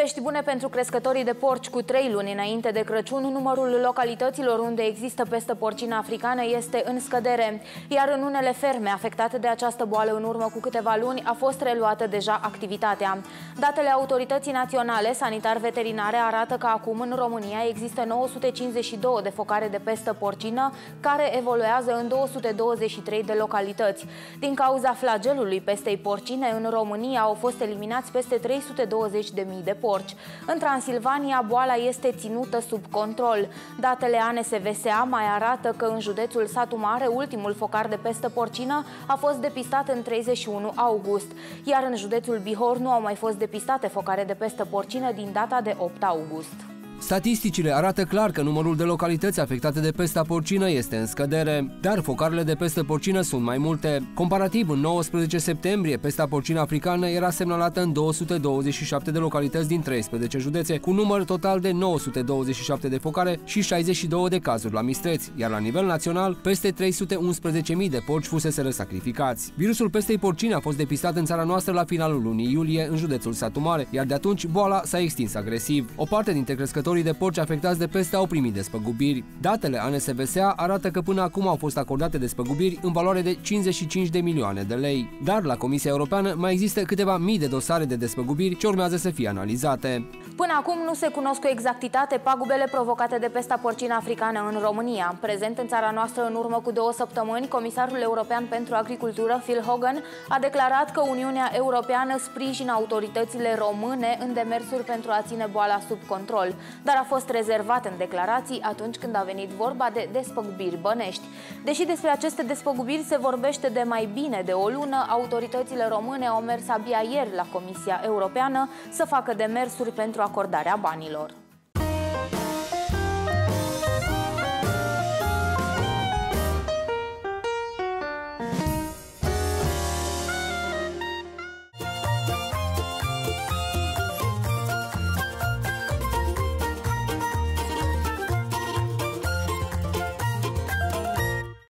Vești bune pentru crescătorii de porci. Cu 3 luni înainte de Crăciun, numărul localităților unde există pestă porcină africană este în scădere, iar în unele ferme afectate de această boală în urmă cu câteva luni a fost reluată deja activitatea. Datele Autorității Naționale Sanitar-Veterinare arată că acum în România există 952 de focare de pestă porcină care evoluează în 223 de localități. Din cauza flagelului pestei porcine, în România au fost eliminați peste 320.000 de porci. În Transilvania, boala este ținută sub control. Datele ANSVSA mai arată că în județul Satu Mare, ultimul focar de pestă porcină a fost depistat în 31 august, iar în județul Bihor nu au mai fost depistate focare de pestă porcină din data de 8 august. Statisticile arată clar că numărul de localități afectate de pesta porcină este în scădere, dar focarele de pestă porcină sunt mai multe. Comparativ, în 19 septembrie, pesta porcină africană era semnalată în 227 de localități din 13 județe, cu număr total de 927 de focare și 62 de cazuri la mistreți, iar la nivel național, peste 311.000 de porci fuseseră sacrificați. Virusul pestei porcine a fost depistat în țara noastră la finalul lunii iulie, în județul Satu Mare, iar de atunci boala s-a extins agresiv. O parte dintre crescătorii de porci afectați de peste au primit despăgubiri. Datele ANSVSA arată că până acum au fost acordate despăgubiri în valoare de 55 de milioane de lei. Dar la Comisia Europeană mai există câteva mii de dosare de despăgubiri ce urmează să fie analizate. Până acum nu se cunosc cu exactitate pagubele provocate de pesta porcină africană în România. Prezent în țara noastră în urmă cu 2 săptămâni, Comisarul European pentru Agricultură, Phil Hogan, a declarat că Uniunea Europeană sprijină autoritățile române în demersuri pentru a ține boala sub control, dar a fost rezervat în declarații atunci când a venit vorba de despăgubiri bănești. Deși despre aceste despăgubiri se vorbește de mai bine de o lună, autoritățile române au mers abia ieri la Comisia Europeană să facă demersuri pentru acordarea banilor.